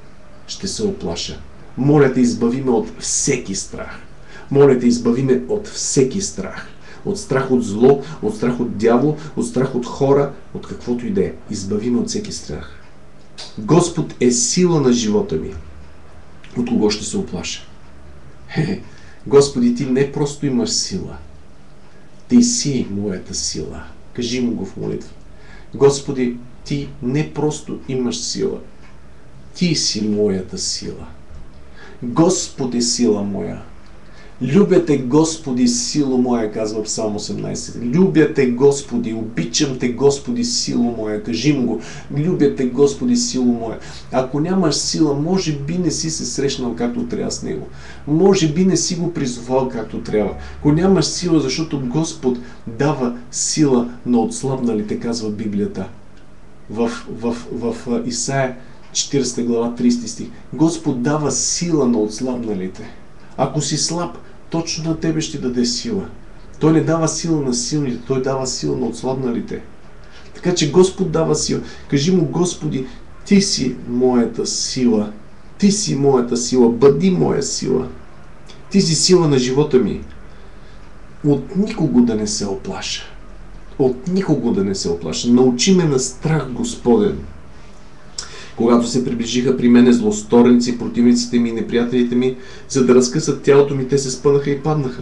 ще се оплаша. Моля те, избави ме от всеки страх. Моля те, избави ме от всеки страх. От страх от зло, от страх от дявол, от страх от хора, от каквото и да е. Избави ме от всеки страх. Господ е сила на живота ми. От кого ще се оплаша? Хе, Господи, ти не просто имаш сила. Ти си моята сила. Кажи му го в молитва. Господи, ти не просто имаш сила. Ти си моята сила. Господ е сила моя. Любя те, Господи, сило моя, казва Псалм осемнайсет. Любя те, Господи, обичам те, Господи, сило моя. Кажи му го. Любя те, Господи, сило моя. Ако нямаш сила, може би не си се срещнал както трябва с него. Може би не си го призовал както трябва. Ако нямаш сила, защото Господ дава сила на отслабналите, казва Библията. В, в, в, в Исаия четиридесета глава, тридесети стих. Господ дава сила на отслабналите. Ако си слаб, точно на тебе ще даде сила. Той не дава сила на силните, той дава сила на отслабналите. Така че Господ дава сила. Кажи му, Господи, ти си моята сила. Ти си моята сила. Бъди моя сила. Ти си сила на живота ми. От никого да не се оплаша. От никого да не се оплаша. Научи ме на страх, Господен. Когато се приближиха при мене злосторници, противниците ми и неприятелите ми, за да разкъсат тялото ми, те се спънаха и паднаха.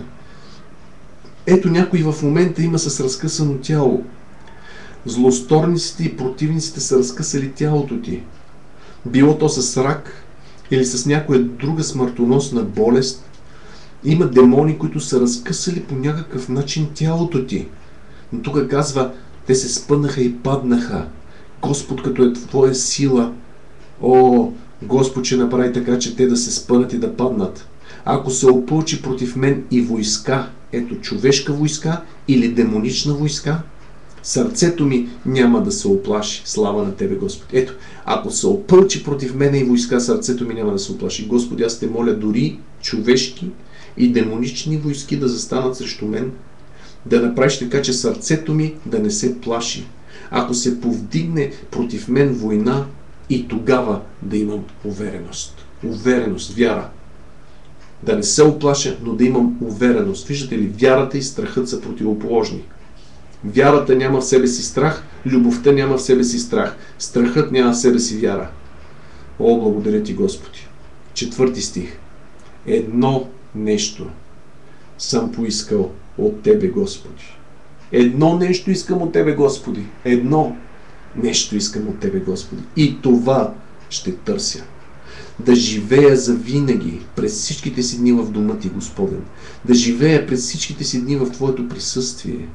Ето някой в момента има с разкъсано тяло. Злосторниците и противниците са разкъсали тялото ти. Било то с рак или с някоя друга смъртоносна болест. Има демони, които са разкъсали по някакъв начин тялото ти. Но тук казва, те се спънаха и паднаха. Господ, като е твоя сила, о, Господ ще направи така, че те да се спънат и да паднат. Ако се опълчи против мен и войска, ето човешка войска или демонична войска, сърцето ми няма да се оплаши. Слава на Тебе, Господ. Ето, ако се опълчи против мене и войска, сърцето ми няма да се оплаши. Господи, аз те моля дори човешки и демонични войски да застанат срещу мен, да направиш така, че сърцето ми да не се плаши. Ако се повдигне против мен война, и тогава да имам увереност. Увереност, вяра. Да не се оплаша, но да имам увереност. Виждате ли, вярата и страхът са противоположни. Вярата няма в себе си страх, любовта няма в себе си страх, страхът няма в себе си вяра. О, благодаря ти, Господи. Четвърти стих. Едно нещо съм поискал от Тебе, Господи. Едно нещо искам от Тебе, Господи. Едно нещо искам от Тебе, Господи. И това ще търся. Да живея завинаги през всичките си дни в дома Ти, Господен. Да живея през всичките си дни в Твоето присъствие.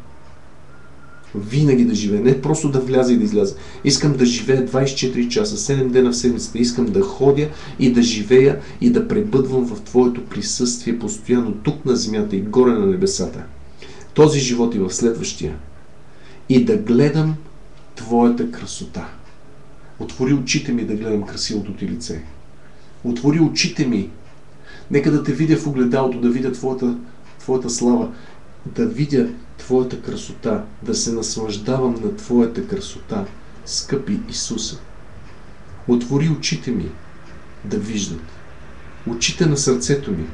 Винаги да живея. Не просто да вляза и да изляза. Искам да живея двайсет и четири часа, седем дена в седмицата. Искам да ходя и да живея и да пребъдвам в Твоето присъствие постоянно тук на земята и горе на небесата. Този живот и в следващия. И да гледам Твоята красота. Отвори очите ми да гледам красивото Ти лице. Отвори очите ми. Нека да Те видя в огледалото, да видя Твоята, Твоята слава, да видя Твоята красота, да се наслаждавам на Твоята красота, скъпи Исусе. Отвори очите ми да виждат. Очите на сърцето ми,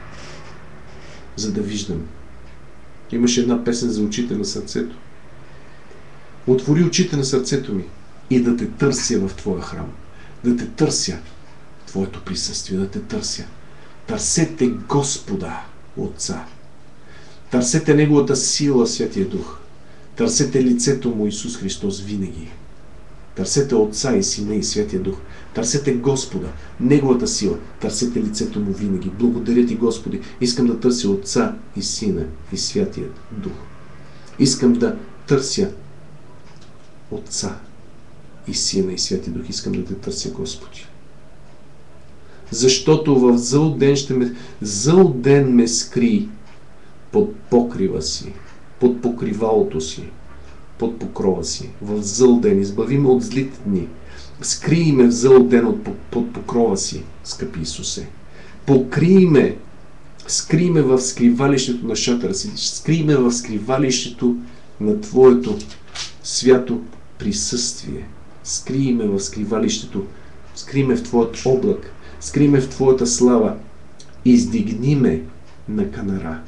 за да виждам. Имаше една песен за очите на сърцето. Отвори очите на сърцето ми и да Те търся в Твоя храм. Да Те търся Твоето присъствие, да Те търся. Търсете Господа, Отца. Търсете Неговата сила, Святия Дух. Търсете лицето Му, Исус Христос, винаги. Търсете Отца и Сина и Святия Дух. Търсете Господа, Неговата сила. Търсете лицето Му винаги. Благодаря Ти, Господи. Искам да търся Отца и Сина и Святия Дух. Искам да търся Отца и Сина и Святия Дух. Искам да Те търся, Господи. Защото в зъл ден ще ме... Зъл ден ме скри под покрива си, под покривалото си, под покрова си. В зъл ден. Избави ме от злите дни. Скрий ме в зъл ден от, под покрова си, скъпи Исусе. Покрий ме. Скрий ме в скривалището на шатъра си. Скрий ме в скривалището на Твоето свято присъствие. Скрий ме в скривалището, скри ме в Твоят облак, скри ме в Твоята слава, издигни ме на канара.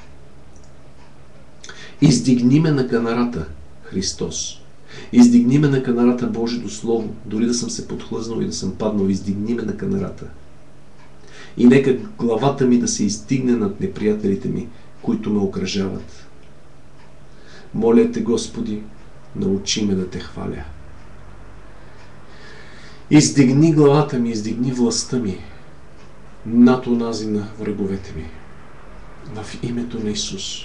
Издигни ме на канарата, Христос. Издигни ме на канарата, Божието Слово, дори да съм се подхлъзнал и да съм паднал, издигни ме на канарата. И нека главата ми да се издигне над неприятелите ми, които ме окръжават. Моля Те, Господи, научи ме да Те хваля. Издигни главата ми, издигни властта ми над онази на враговете ми. В името на Исус.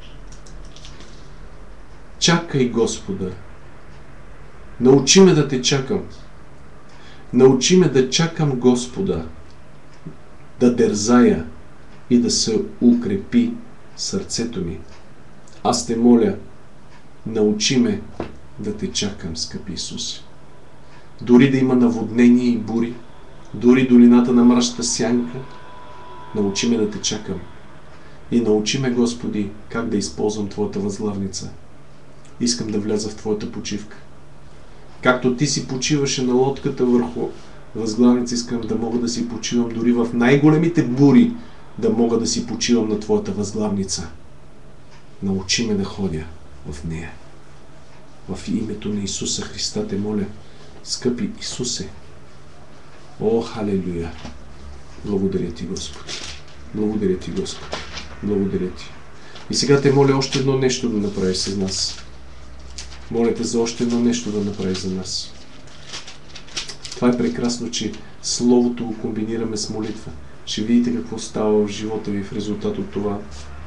Чакай, Господа. Научи ме да Те чакам. Научи ме да чакам Господа, да дързая и да се укрепи сърцето ми. Аз Те моля, научи ме да Те чакам, скъпи Исусе. Дори да има наводнения и бури, дори долината на мрачната сянка, научи ме да Те чакам. И научи ме, Господи, как да използвам Твоята възглавница. Искам да вляза в Твоята почивка. Както Ти си почиваше на лодката върху възглавница, искам да мога да си почивам дори в най-големите бури, да мога да си почивам на Твоята възглавница. Научи ме да ходя в нея. В името на Исуса Христа Те моля, скъпи Исусе. О, халелуя! Благодаря Ти, Господи. Благодаря Ти, Господи. Благодаря Ти. И сега Те моля още едно нещо да направиш с нас. Моля Те за още едно нещо да направиш за нас. Това е прекрасно, че Словото го комбинираме с молитва. Ще видите какво става в живота ви в резултат от това.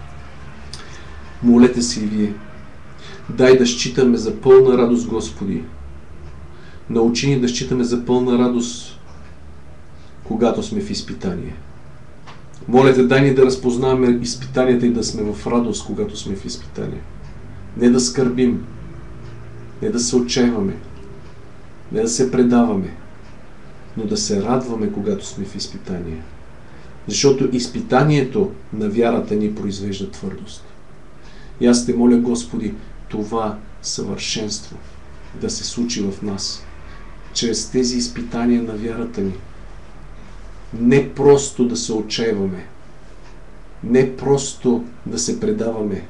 Молете се и вие. Дай да считаме за пълна радост, Господи. Научи ни да считаме за пълна радост, когато сме в изпитание. Моля Те, дай ни да разпознаваме изпитанията и да сме в радост, когато сме в изпитание. Не да скърбим, не да се отчаиваме, не да се предаваме, но да се радваме, когато сме в изпитание. Защото изпитанието на вярата ни произвежда твърдост. И аз Те моля, Господи, това съвършенство да се случи в нас, чрез тези изпитания на вярата ни. Не просто да се отчаиваме, не просто да се предаваме,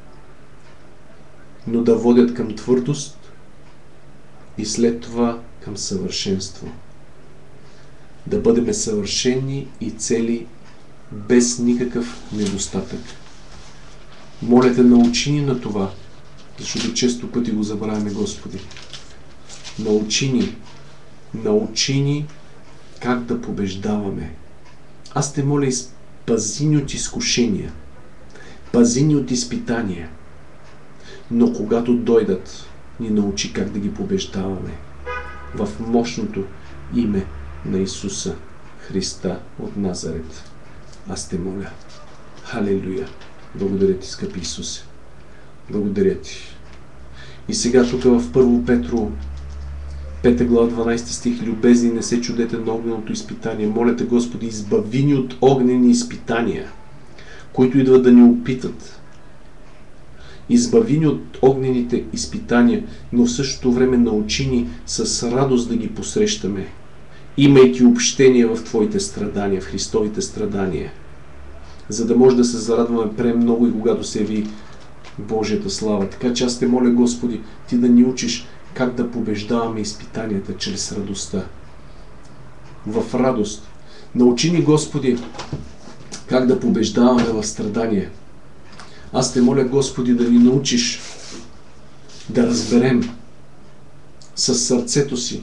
но да водят към твърдост и след това към съвършенство. Да бъдем съвършени и цели без никакъв недостатък. Моля Те, научи ни на това, защото често пъти го забравяме, Господи. Научи ни, научи ни как да побеждаваме. Аз Те моля, пази ни от изкушения, пази ни от изпитания, но когато дойдат, ни научи как да ги побеждаваме. В мощното име на Исуса Христа от Назарет. Аз Те моля. Халелуя! Благодаря Ти, скъпи Исусе. Благодаря Ти. И сега тук в Първо Петро, пета глава, дванадесети стих: любезни, не се чудете на огненото изпитание. Моля Те, Господи, избави ни от огнени изпитания, които идват да ни опитат. Избави ни от огнените изпитания, но в същото време научи ни с радост да ги посрещаме, имайки общение в Твоите страдания, в Христовите страдания, за да може да се зарадваме премного и когато се яви Божията слава. Така че аз Те моля, Господи, Ти да ни учиш как да побеждаваме изпитанията чрез радостта. В радост. Научи ни, Господи, как да побеждаваме в страдания. Аз Те моля, Господи, да ни научиш да разберем със сърцето си,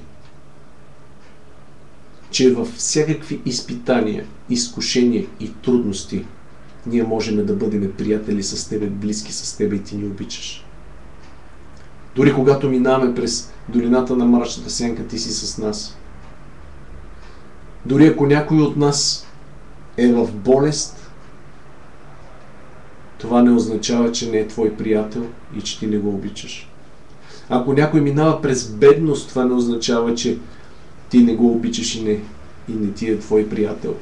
че във всякакви изпитания, изкушения и трудности ние можем да бъдем приятели с Тебе, близки с Тебе и Ти ни обичаш. Дори когато минаваме през долината на мрачната сянка, Ти си с нас. Дори ако някой от нас е в болест, това не означава, че не е Твой приятел и че Ти не го обичаш. Ако някой минава през бедност, това не означава, че Ти не го обичаш и не, и не Ти е Твой приятел.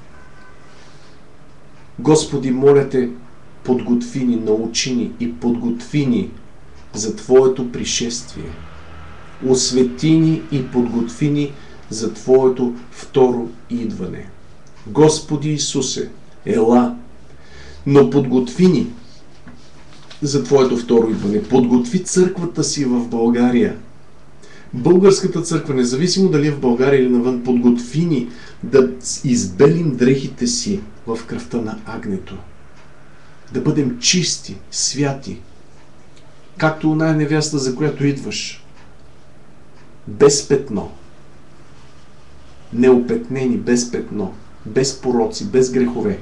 Господи, моля Те, подготви ни, научи ни и подготви ни за Твоето пришествие. Освети ни и подготви ни за Твоето второ идване. Господи Исусе, ела, но подготви ни за Твоето второ идване. Подготви църквата си в България. Българската църква, независимо дали е в България или навън, подготви ни да избелим дрехите си в кръвта на агнето. Да бъдем чисти, святи, както оная невяста, за която идваш. Без петно. Неопетнени, без петно. Без пороци, без грехове.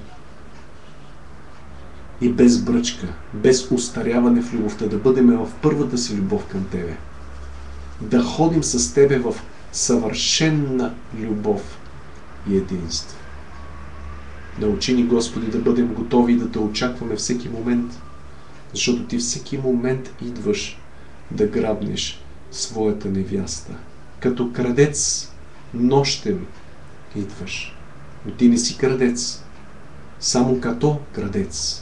И без бръчка, без устаряване в любовта. Да бъдем в първата си любов към Тебе. Да ходим с Тебе в съвършенна любов и единство. Да учини, Господи, да бъдем готови и да Те очакваме всеки момент, защото Ти всеки момент идваш да грабнеш своята невяста. Като крадец нощем идваш. Но Ти не си крадец, само като крадец.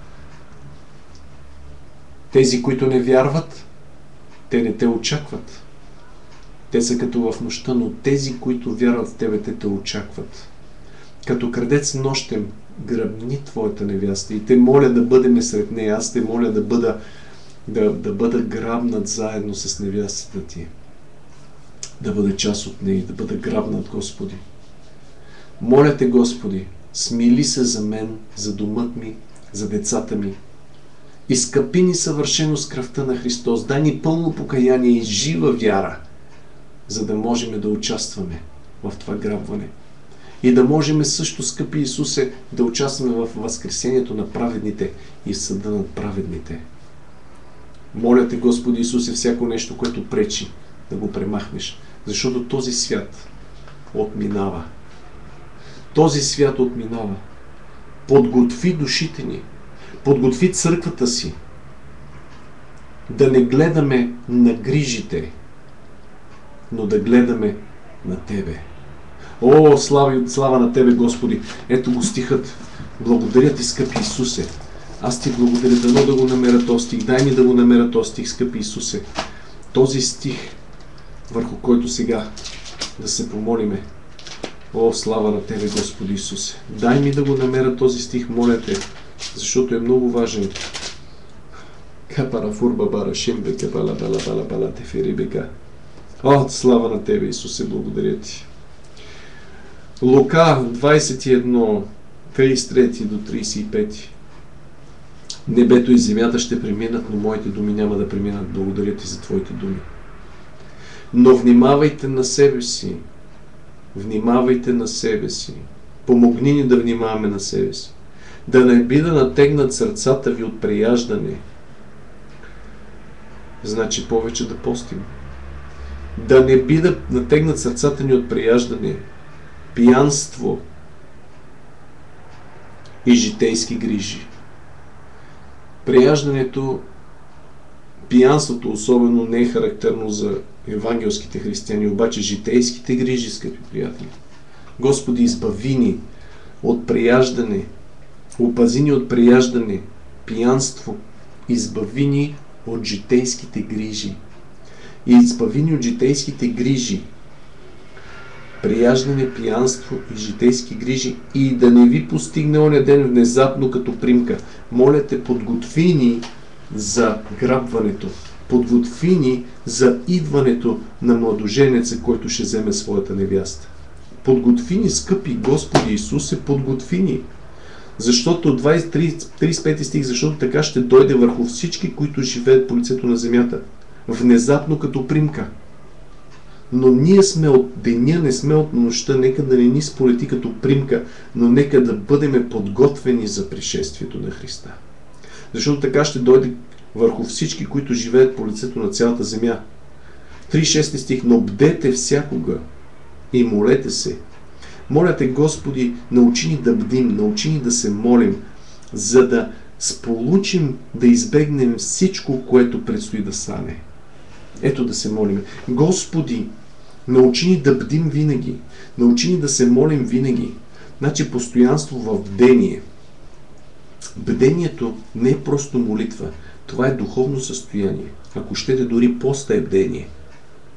Тези, които не вярват, те не Те очакват. Те са като в нощта, но тези, които вярват в Тебе, те Те очакват. Като крадец нощем грабни Твоята невяста и Те моля да бъдем сред нея. Аз Те моля да бъда, да, да бъда грабнат заедно с невястата Ти. Да бъда част от нея, да бъда грабнат, Господи. Моля Те, Господи, смили се за мен, за домът ми, за децата ми. Изкъпи ни съвършено с кръвта на Христос. Дай ни пълно покаяние и жива вяра, за да можем да участваме в това грабване. И да можем също, скъпи Исусе, да участваме в възкресението на праведните и в съда над праведните. Моля Те, Господи Исусе, всяко нещо, което пречи, да го премахнеш, защото този свят отминава. Този свят отминава. Подготви душите ни, подготви църквата си, да не гледаме на грижите, но да гледаме на Тебе. О, слава, слава на Тебе, Господи! Ето го стихът. Благодаря Ти, скъпи Исусе. Аз Ти благодаря, дано да го намеря този стих. Дай ми да го намеря този стих, скъпи Исусе. Този стих, върху който сега да се помолиме. О, слава на Тебе, Господи Исусе! Дай ми да го намеря този стих, моля Те, защото е много важен. Капара фурба бара шимбе капала бала бала бала теферибека. О, слава на Тебе, Исусе, благодаря Ти. Лука двадесет и едно, тридесет и три до тридесет и пет. Небето и земята ще преминат, но моите думи няма да преминат. Благодаря Ти за Твоите думи. Но внимавайте на себе си. Внимавайте на себе си. Помогни ни да внимаваме на себе си. Да не би да натегнат сърцата ви от прияждане. Значи повече да постим. Да не би да натегнат сърцата ни от прияждане, пиянство и житейски грижи. Прияждането, пиянството особено не е характерно за евангелските християни, обаче житейските грижи, скъпи приятели. Господи, избави ни от прияждане, опази ни от прияждане, пиянство, избави ни от житейските грижи. И избави ни от житейските грижи, прияждане, пиянство и житейски грижи, и да не ви постигне оня ден внезапно като примка. Моля Те, подготви ни за грабването, подготви ни за идването на младоженеца, който ще вземе своята невяста. Подготви ни, скъпи Господи Исусе, подготви ни. Защото тридесет и пети стих, защото така ще дойде върху всички, които живеят по лицето на земята. Внезапно като примка. Но ние сме от деня, не сме от нощта, нека да не ни сполети като примка, но нека да бъдем подготвени за пришествието на Христа. Защото така ще дойде върху всички, които живеят по лицето на цялата земя. тридесет и шести стих, но бдете всякога и молете се. Моля Те, Господи, научи ни да бдим, научи ни да се молим, за да сполучим, да избегнем всичко, което предстои да стане. Ето да се молим. Господи, научи ни да бдим винаги, научи ни да се молим винаги. Значи постоянство в бдение. Бдението не е просто молитва, това е духовно състояние. Ако щете, дори поста е бдение.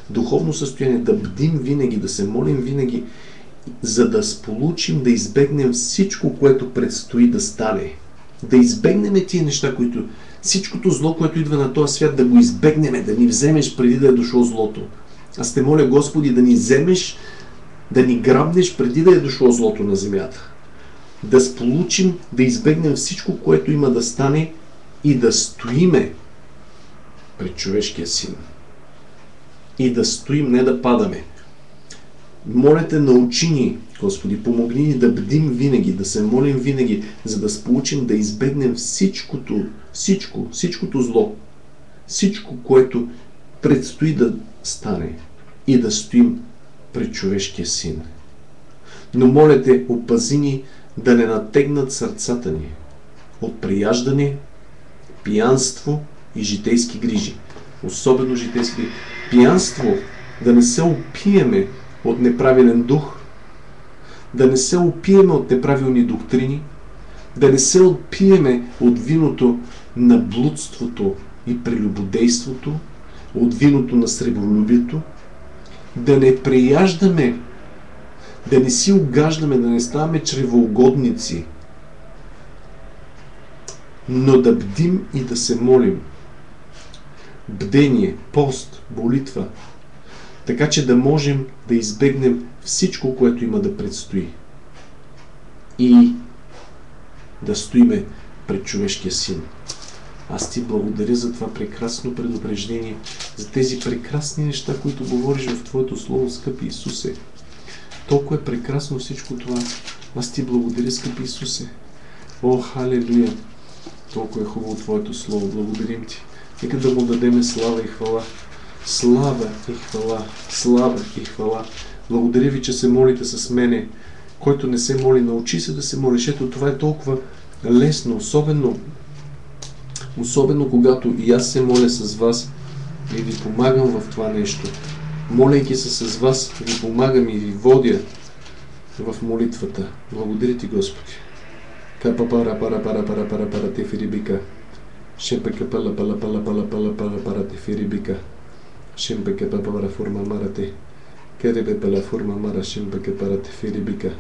духовно състояние, да бдим винаги, да се молим винаги, за да сполучим, да избегнем всичко, което предстои да стане. Да избегнем тия неща, които... Всичкото зло, което идва на този свят, да го избегнем, да ни вземеш преди да е дошло злото. Аз те моля, Господи, да ни вземеш, да ни грабнеш преди да е дошло злото на земята. Да сполучим, да избегнем всичко, което има да стане и да стоиме пред човешкия син. И да стоим, не да падаме. Моля те, научи ни, Господи, помогни ни да бдим винаги, да се молим винаги, за да сполучим, да избегнем всичкото, всичко, всичкото зло, всичко, което предстои да стане и да стоим пред човешкия син. Но моля те, опази ни да не натегнат сърцата ни от прияждане, пиянство и житейски грижи. Особено житейски грижи. Пиянство, да не се опиеме от неправилен дух, да не се опиеме от неправилни доктрини, да не се опиеме от виното на блудството и прелюбодейството, от виното на сребролюбието, да не прияждаме, да не си угаждаме, да не ставаме чревоугодници, но да бдим и да се молим. Бдение, пост, молитва, така че да можем да избегнем всичко, което има да предстои. И да стоиме пред човешкия син. Аз ти благодаря за това прекрасно предупреждение, за тези прекрасни неща, които говориш в Твоето Слово, скъпи Исусе. Толкова е прекрасно всичко това. Аз ти благодаря, скъпи Исусе. О, халелуя! Толкова е хубаво Твоето Слово. Благодарим Ти. Нека да му дадеме слава и хвала. Слава и хвала. Слава и хвала. Благодаря Ви, че се молите с мене. Който не се моли, научи се да се молиш. Ето, това е толкова лесно, особено особено когато и аз се моля с вас и ви помагам в това нещо. Молейки се с вас, ви помагам и ви водя в молитвата. Благодаря Ти, Господи. Капа пара пара пара пара пара пара те фирибика. Шемпека пала пала пала пала пала пала пара те фирибика. Шемпека пала пара форма марате. Керебе пала форма мара шемпека пара те фирибика.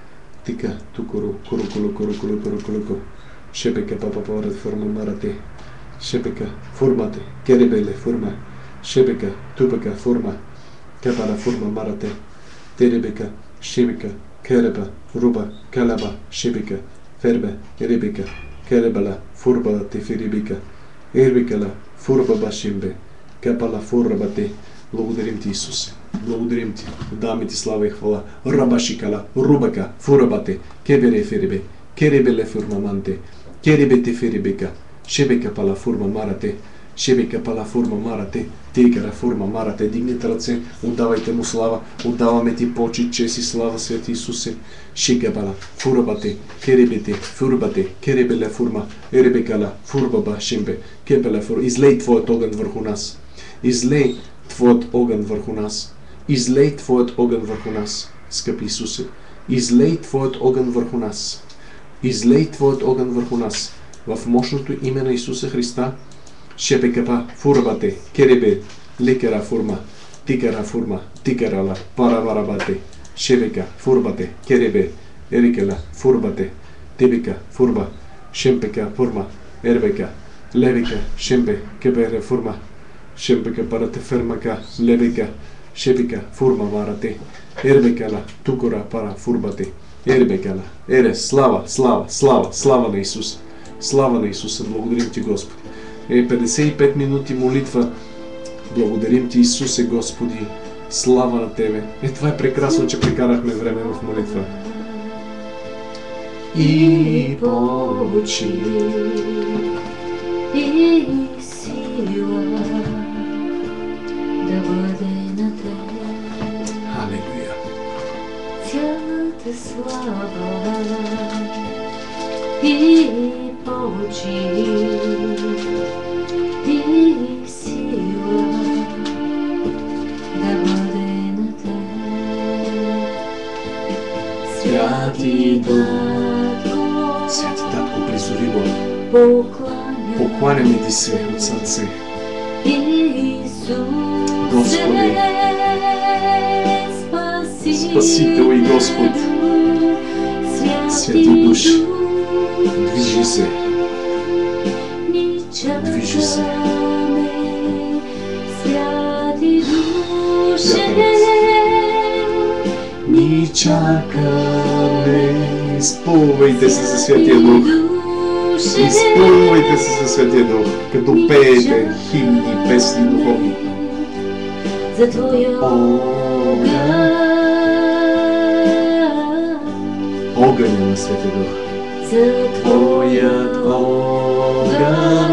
Тика тукуру куру куру куру куру куру куру. Шепека папа пара форма марате. Шепека формате. Керебеле форма. Шепека тупека форма. Капара форма марате. Теребека шепека кереба руба калаба шепека фербе ребека керебала фурба те фирибика. Ербекала фурба башимбе. Капала фурба те. Благодарим Ти, Исусе. Благодарим Ти. Даваме Ти слава и хвала. Рабашикала рубака фурбате. Кебере фербе. Керебеле форма манте. Керебе те фербека. Шебека пала форма марате. Шебека пала форма марате. Тейкара форма марате. Дигнете ръце. Отдавайте му слава. Отдаваме Ти почит, чест и слава, Свети Исусе. Шегабала фурбате. Керебете фурбате. Керебеле форма. Еребекала фурбаба шембе. Кебеле фурба. Излей Твоят огън върху нас. Излей Твоят огън върху нас. Излей Твоят огън върху нас, скъпи Исусе. Излей Твоят огън върху нас. Излей Твоят огън върху нас. В мощното име на Исуса Христа. Шепекапа фурбате. Керебе лекара форма. Тикара форма. Тикарала. Параварабате. Шебека фурбате. Керебе ерикела фурбате. Тебека фурба. Шемпека форма. Ербека левика шембе кебере форма. Шемпека парате фермака левика. Шепика фурма марате. Ербекала тукора пара фурбате. Ербекала. Ере, слава, слава, слава, слава на Исус. Слава на Исуса. Благодарим Ти, Господи. Е, петдесет и пет минути молитва. Благодарим Ти, Исусе, Господи. Слава на Тебе. Е, това е прекрасно, че прекарахме време в молитва. И почи, и сила да бъде на Тебе. Халелуя. Цялата слава и почи, и сила да бъде на Тебе. Святи Татко, Святи Татко, призови го. покланяме Покланяме Ти се от сърце. Исусе, Господи, Спасител и Господ, Свети Душ, движи се, движи се. Ни чакаме, изпълвайте се за Святия Дух. Изпълвайте се за Святия Дух, като пеете химни, песни духовни. За Твоя огън, огъня на Святия Дух. за Твоя Твоят огън